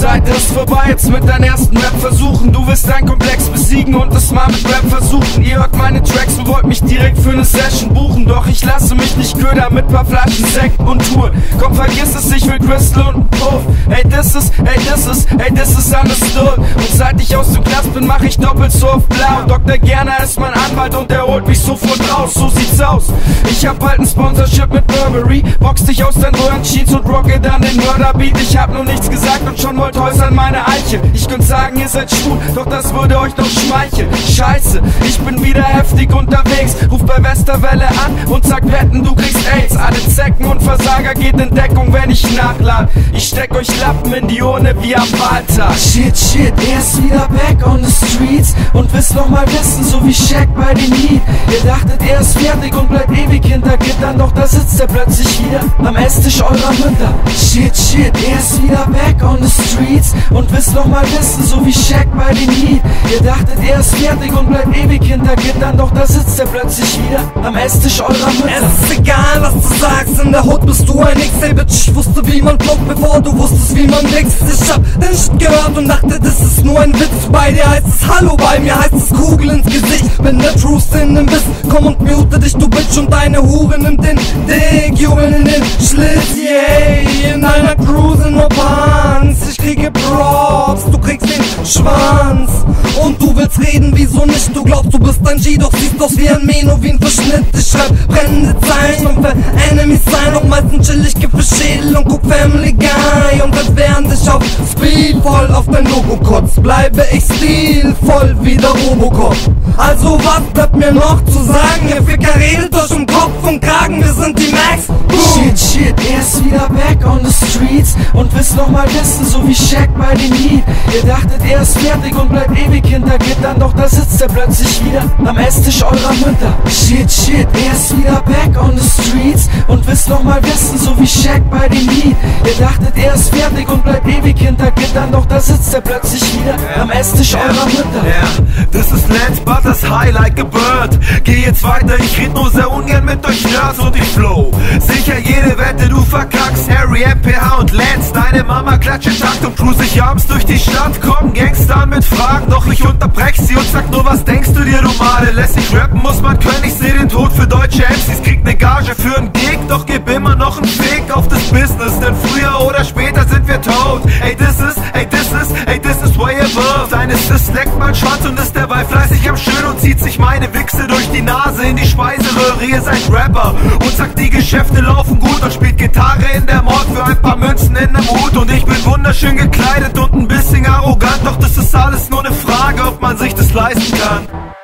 Zeit ist vorbei, jetzt mit deinen ersten Rap-Versuchen. Du willst deinen Komplex besiegen und es mal mit Rap versuchen. Ihr hört meine Tracks und wollt mich direkt für ne Session buchen. Doch ich lasse mich nicht ködern mit paar Flaschen Sekt und Touren. Komm, vergiss es, ich will Crystal und Puff. Ey, this is understood. Und seit ich aus dem Knast bin, mach ich doppelt so oft blau. Dr. Gerner ist mein Anwalt und der holt mich sofort raus. So sieht's aus. Ich hab bald ein Sponsorship mit Burberry. Box dich aus deinen Röhrencheats und rocke dann den Mörderbeat. Ich hab nur nichts gesagt und schon wollt häusern meine Eiche. Ich könnt sagen, ihr seid schwul, doch das würde euch doch schmeicheln. Scheiße, ich bin wieder heftig unterwegs. Ruf bei Westerwelle an und sag Wetten, du kriegst AIDS. Alle Zecken und Versager geht in Deckung, wenn ich nachlad. Ich steck euch Lappen in die Urne wie am Wahltag. Shit, shit, er ist wieder back on the streets und wisst noch mal wissen, so wie Shaq bei den Heat. Ihr dachtet, er ist fertig und bleibt ewig hinter Gittern, doch da sitzt er plötzlich wieder am Esstisch eurer Mütter. Shit, shit, er ist wieder back on the streets und wisst noch mal wissen, so wie Shaq bei den Heat. Ihr dachtet, er ist fertig und bleibt ewig hinter Gittern, doch da sitzt er plötzlich wieder am Esstisch eurer Mütter. Es ist egal, was du sagst, in der Hood bist du ein X, ey Bitch. Ich wusste, wie man blockt, bevor du wusstest, wie man wächst. Ich hab den Shit gehört und dachte, das ist nur ein Witz. Bei dir heißt es Hallo, bei mir heißt es Kugel ins Gesicht. Bin der Truth in dem Biss, komm und mute dich, du Bitch. Und deine Hure nimmt den Dick, Jubeln in den Schlitz, yeah. In einer Cruise nur Pants. Ich kriege Props, du kriegst den Schwanz. Und du willst reden, wieso nicht? Du glaubst, du bist ein G, doch siehst aus wie ein Meno, wie ein Verschnitt. Ich schreib brennende Zeilen und für Enemies sein. Doch meistens chill ich, gib für Schädel und guck Family Guy. Und als während ich auf Speed voll auf dein Logo kotzt, bleibe ich stilvoll wie der Robocop. Also was bleibt mir noch zu sagen? Ihr Ficker redet euch um Kopf und Kragen, wir sind die Max. Shit, shit, er ist wieder back on the streets und wisst noch mal wissen, so wie Shaq bei den Heat. Ihr dachtet, er ist fertig und bleibt ewig hinter Gittern, doch da sitzt er plötzlich wieder am Esstisch eurer Mütter. Shit, shit, er ist wieder back on the streets und wisst noch mal wissen, so wie Shaq bei den Heat. Ihr dachtet, er ist fertig und bleibt ewig hinter Gittern, doch da sitzt er plötzlich wieder am Esstisch eurer Mütter. Yeah, this is Lance Butters high like a bird. Geh jetzt weiter, ich red nur sehr ungern mit euch Nerds und ich flow. Sicher jede Wette, du verkackst. Harry, MPH und Lance, deine Mama klatscht in Takt und cruise ich abends durch die Stadt. Kommen Gangstern mit Fragen, doch ich unterbrech sie und sag nur, was denkst du dir, du Male? Lässig rappen muss man können, ich seh den Tod für deutsche MCs. Krieg ne Gage für n Gig, doch gib immer noch n Fick auf das Business, denn früher oder später sind wir tot. Ey, this is way above. Deine Sis leckt mein Schwanz und ist dabei fleißig am Schön und zieht sich meine Wichse durch die Nase in die Speiseröhre. Ihr seid Rapper und sagt, die Geschäfte laufen gut und spielt Gitarre in der Mord für ein paar Münzen in nem Hut. Und ich bin wunderschön gekleidet und ein bisschen arrogant, doch das ist alles nur ne Frage, ob man sich das leisten kann.